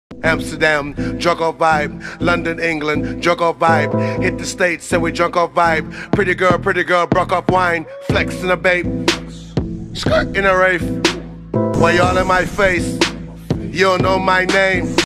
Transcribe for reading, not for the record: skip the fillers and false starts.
Amsterdam, drunk off vibe. London, England, drunk off vibe. Hit the States and we drunk off vibe. Pretty girl, broke off wine. Flex in a babe, skirt in a rave. Why y'all in my face? You don't know my name.